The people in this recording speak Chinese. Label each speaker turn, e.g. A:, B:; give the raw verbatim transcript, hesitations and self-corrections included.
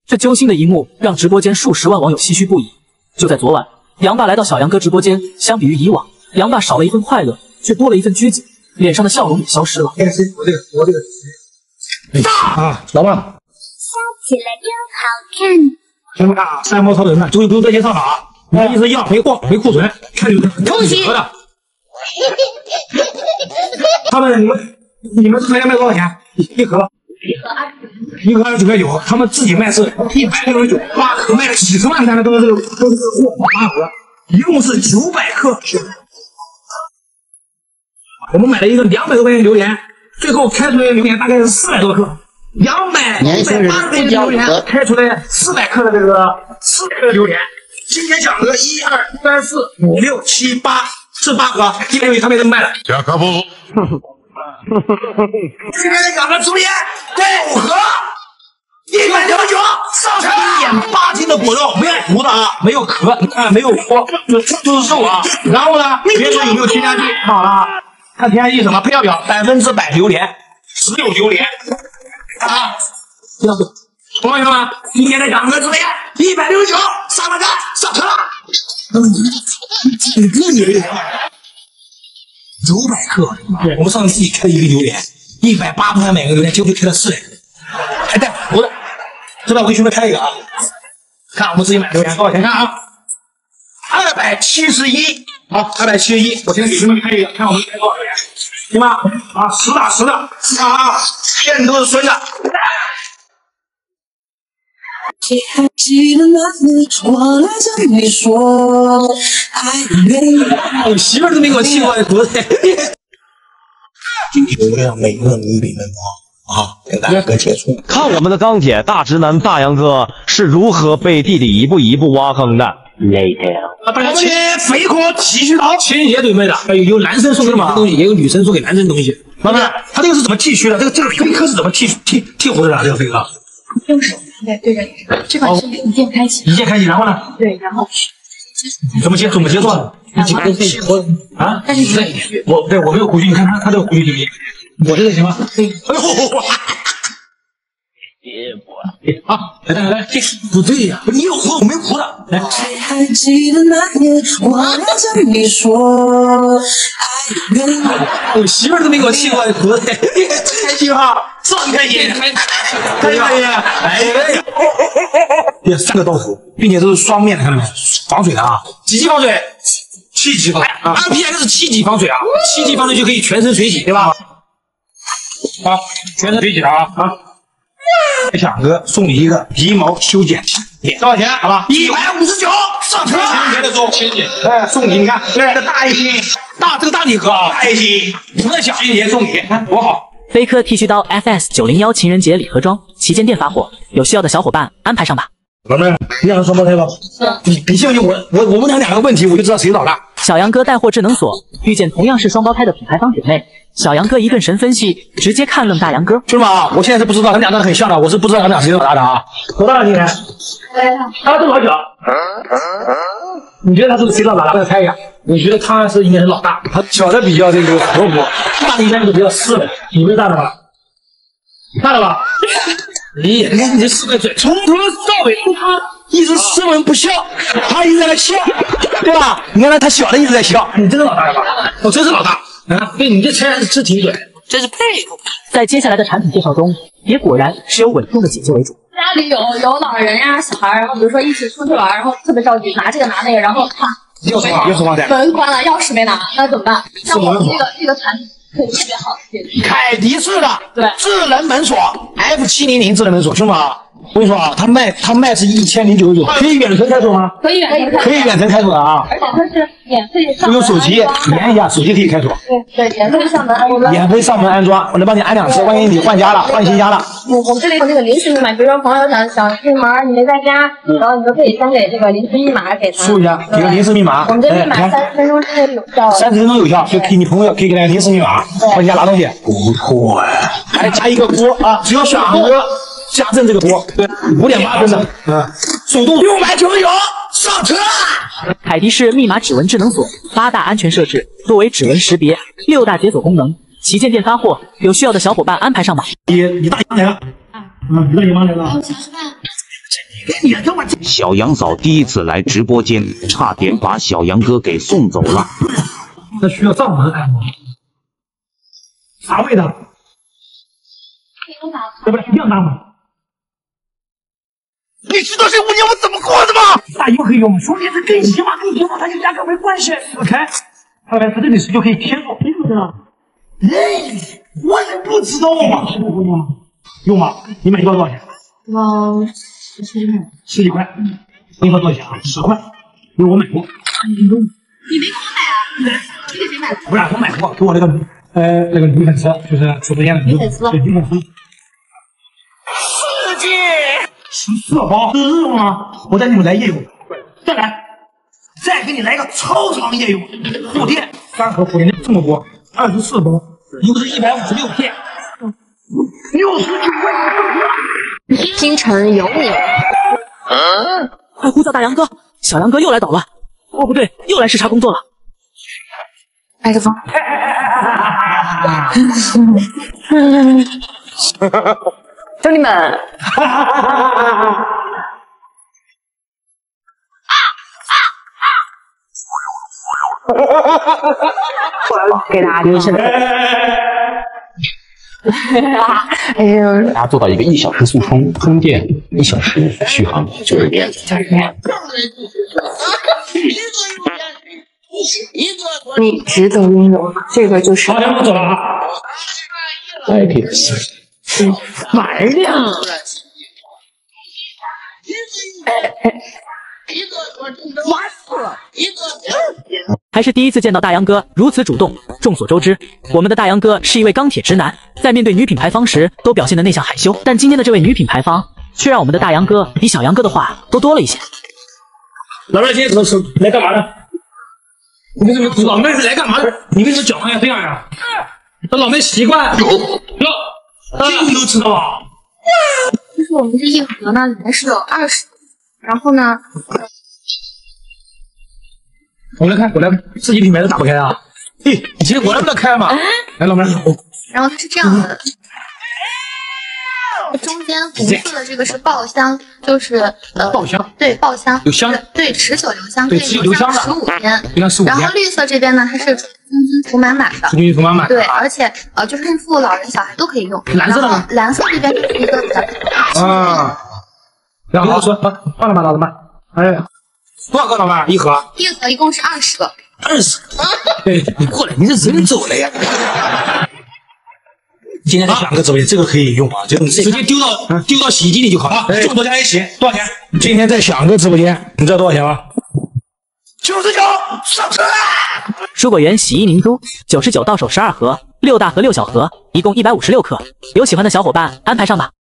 A: 这揪心的一幕让直播间数十万网友唏嘘不已。就在昨晚，杨爸来到小杨哥直播间，相比于以往，杨爸少了一份快乐，却多了一份拘谨，脸上的笑容也消失了。
B: 我这个，我这个，大啊，老爸，
C: 笑起来真好看。
B: 兄弟们啊，三毛超人呢，终于不用再介绍了啊！你们意思要没货没库存，看就
C: 恭喜。
B: 的。他们你们你们卖卖多少钱？一盒？一盒二十九块九，他们自己卖是一百六十九，八盒卖了几十万单的都是这个都是这个货，八盒一共是九百克。我们买了一个两百多块钱榴莲，最后开出来的榴莲大概是四百多克。两百五百八十块钱的榴莲开出来四百克的这个四百克的榴莲，今天奖额一二三四五六七八是八盒，今天有他们都卖了。
D: 假可不，
B: 今天的奖额榴莲五盒，一百六十九，上车。一点八斤的果肉，没有核的啊，没有壳，你看没有壳，就就是肉啊。然后呢，别说有没有添加剂，看好了啊，看添加剂什么配料表，百分之百榴莲，只有榴莲。啊，这样子，同学们，今天的奖额怎么样？一百六十九，上了车，上车了。几个榴莲？九百克。我们上次自己开了一个榴莲，一百八十块买个榴莲，结果就开了四百克，还带核的。知道我给兄弟开一个啊，看我们自己买榴莲多少钱？看啊，二百七十一。好，二百七十一，我先给兄弟开一个，看我们开多少榴莲。行吧，啊，实打实的，啊，骗都是孙子。
E: 还记得那次我来跟你说爱你，
B: 我媳妇儿都没给我气过，不是？今天我要让每个女兵们啊，跟大哥接触，
F: 看我们的钢铁大直男大杨哥是如何被弟弟一步一步挖坑的。
B: 啊，大家切肥壳剃须刀，情人节准备的，有有男生送给女生东西，也有女生送给男生东西。妈妈，他这个是怎么剃须的？这个这个飞科是怎么剃剃剃胡子的？这个飞科
G: 用手对对着你，这款是一键开启，
B: 一键开启，然后呢？
G: 对，然后
B: 怎么接怎么接受？你几个我啊？
G: 但是你没有
B: 我对我没有胡须，你看他他这个胡须行不行？我这个行吗？可以。哎呦！啊，来来来，这不对呀，你有胡我没胡的，来。
E: 还记得那年我来跟你说爱你，
B: 我媳妇儿都没给我气过，胡子开心哈，这么开心，开心开心，哎呀，这三个豆腐，并且都是双面的，看到没有？防水的啊，几级防水？七级防水啊 ，R P X 七级防水啊，七级防水就可以全身水洗，对吧？好，全身水洗的啊啊！响哥送你一个鼻毛修剪器，多少钱？好吧，一百五十九，上车。情人节的时候，情人节，哎，送你，你看，这个大爱心，大这个大礼盒啊，爱心，不在想情人节送你，看多好。
A: 飞科剃须刀 F S 九零一情人节礼盒装，旗舰店发货，有需要的小伙伴安排上吧。
B: 老妹，你想双胞胎吧？你你信不信我我我问他两个问题，我就知道谁老大。
A: 小杨哥带货智能锁，遇见同样是双胞胎的品牌方姐妹，小杨哥一顿神分析，直接看愣大杨哥。
B: 兄弟们啊，我现在是不知道，他们俩长得很像的，我是不知道他们俩谁老大的啊。多大了今年？他这么小。你觉得他是谁老大？我再猜一下。我觉得他是应该是老大，他小的比较这个活泼，大的应该是比较斯文。你们大的吧？大的吧？你你看你这四个嘴，从头到尾他一直斯文不笑，他一直在那笑，对吧？你看他他小的一直在笑，你真是老大吧？我真是老大啊！对你这猜是挺准，真是佩服。
A: 在接下来的产品介绍中，也果然是有稳重的姐姐为主。
G: 家里有有老人呀、小孩，然后比如说一起出去玩，然后特别着急，拿这个拿那个，然后啊，
B: 钥匙钥匙放在
G: 门关了，钥匙没拿，那怎么办？像我们这个这个产品。可以特别好解决。
B: 凯迪式的
G: 对
B: 智能门锁 F 七零零智能门锁，兄弟们啊，我跟你说啊，它卖它卖是一千零九十九，可以远程开锁吗？
G: 可以远程开锁，
B: 可以远程开锁的啊，
G: 而且它是免费上
B: 我
G: 门
B: 用手机连一下，手机可以开锁。
G: 对对，免费上门安装。
B: 免费上门安装，我能帮你安两次，万一你换家了，换新家了。
G: 我我们这里有那个临时密码，比如说朋友想想进门，你没在家，然后你就可以先给这个临时密码给他。
B: 输一下，给个临时密码。
G: 我们这密码三十分钟之内有效。
B: 三十分钟有效，就给你朋友可以给他临时密码，回家拿东西。不错呀，还加一个锅啊，只要小杨哥加赠这个锅，对，五点八分的，嗯，手动六百九十九，上车。
A: 凯迪式密码指纹智能锁，八大安全设置，多维指纹识别，六大解锁功能，旗舰店发货，有需要的小伙伴安排上吧。
B: 你你大姨妈来了，嗯，你大姨妈来了。 你他妈
F: 小杨嫂第一次来直播间，差点把小杨哥给送走了。
B: 那需要上门看吗？啥味道？对不对？一样大吗？你知道这五年我怎么过的吗？大油可以用吗？兄弟，这跟洗马跟油马它就压根没关系。OK， 后来它这里是就可以填好，你不知道？哎，我也不知道嘛。用吗？你买一包多少钱？
G: 嗯，十几块。
B: 十几块。我一包多少钱啊？十块。因为我买过。
G: 你没给我买啊？你给谁买的？
B: 不是，我买过，给我那个呃那个女粉丝，就是直播间的女粉丝。对，女粉丝。刺激！十四包，是吗？我带你们来夜游，再来，再给你来个超长夜游，护垫三盒护垫这么多，二十四包，一共是一百五十六片，六十九块。
G: 京城有你。
A: 快呼叫大杨哥！小杨哥又来捣乱。哦，不对，又来视察工作了。
G: 麦克风。兄弟们，给大家听声。哎呦，
D: 大家做到一个一小时速充，充电一小时续航，就是这样，
G: 就是这样。你值得拥有，这个就是。
B: 好，两步走了啊！
D: 大家可以试。
G: 玩亮。
A: 还是第一次见到大杨哥如此主动。众所周知，我们的大杨哥是一位钢铁直男，在面对女品牌方时都表现得内向害羞。但今天的这位女品牌方，却让我们的大杨哥比小杨哥的话都多了一些。
B: 老妹儿今天是来干嘛的？你为什么老妹儿是来干嘛的？你为什么脚上要这样呀？那老妹习惯。哟，这个你都知道啊？
G: 就是我们这一盒呢，里面是有二十，然后呢，
B: 我来看，我来看，自己品牌都打不开啊！嘿，以前我来不能开嘛。来，老妹儿，
G: 然后它是这样的。中间红色的这个是爆香，就是呃
B: 爆香，
G: 对，爆香
B: 有香，
G: 对，持久留香，
B: 对，持久留香的
G: 十五天，
B: 留香十五天。
G: 然后绿色这边呢，它是纯净涂满满的，
B: 纯净涂满满，
G: 对，而且呃就是孕妇、老人、小孩都可以用。
B: 蓝色的呢？
G: 蓝色这边就是一个比较
B: 啊，然后说放了吧，老子们，哎，多少个老妹儿一盒？
G: 一盒一共是二十个，
B: 二十个。对，你过来，你这人走了呀。今天在两个直播间，这个可以用啊，就直接丢到丢到洗衣机里就好了。这么多加一起多少钱？今天在响哥直播间，你知道多少钱吗？九十九，上车啦！
A: 蔬果园洗衣凝珠九十九到手十二盒，六大盒六小盒，一共一百五十六克。有喜欢的小伙伴安排上吧。